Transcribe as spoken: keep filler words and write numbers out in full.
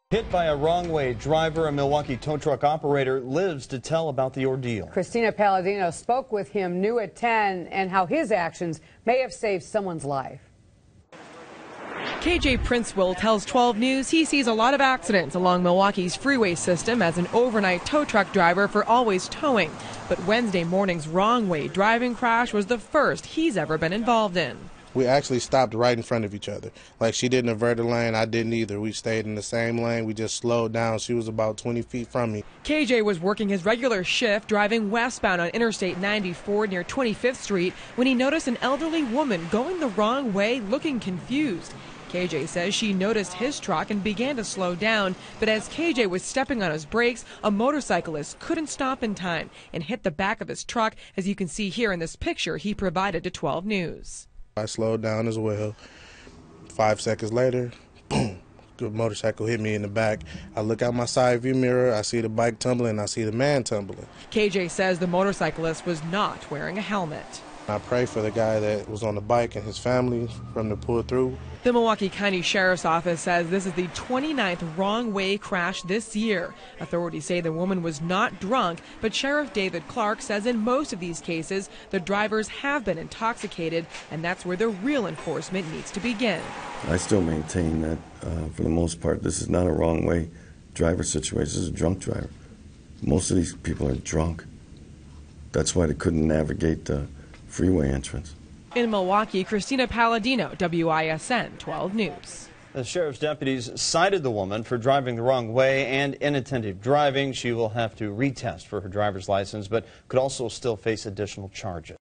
Hit by a wrong-way driver, a Milwaukee tow truck operator lives to tell about the ordeal. Christina Palladino spoke with him new at ten and how his actions may have saved someone's life. K J Princewell tells twelve News he sees a lot of accidents along Milwaukee's freeway system as an overnight tow truck driver for Always Towing. But Wednesday morning's wrong-way driving crash was the first he's ever been involved in. We actually stopped right in front of each other. Like, she didn't avert the lane, I didn't either. We stayed in the same lane, we just slowed down. She was about twenty feet from me. K J was working his regular shift driving westbound on Interstate ninety-four near twenty-fifth Street when he noticed an elderly woman going the wrong way, looking confused. K J says she noticed his truck and began to slow down, but as K J was stepping on his brakes, a motorcyclist couldn't stop in time and hit the back of his truck, as you can see here in this picture he provided to twelve News. I slowed down as well. Five seconds later, boom, the motorcycle hit me in the back. I look out my side view mirror, I see the bike tumbling, I see the man tumbling. K J says the motorcyclist was not wearing a helmet. I pray for the guy that was on the bike and his family from the pull through. The Milwaukee County Sheriff's Office says this is the twenty-ninth wrong-way crash this year. Authorities say the woman was not drunk, but Sheriff David Clark says in most of these cases, the drivers have been intoxicated, and that's where the real enforcement needs to begin. I still maintain that, uh, for the most part, this is not a wrong-way driver situation. This is a drunk driver. Most of these people are drunk. That's why they couldn't navigate the freeway entrance. In Milwaukee, Christina Palladino, W I S N twelve News. The sheriff's deputies cited the woman for driving the wrong way and inattentive driving. She will have to retest for her driver's license, but could also still face additional charges.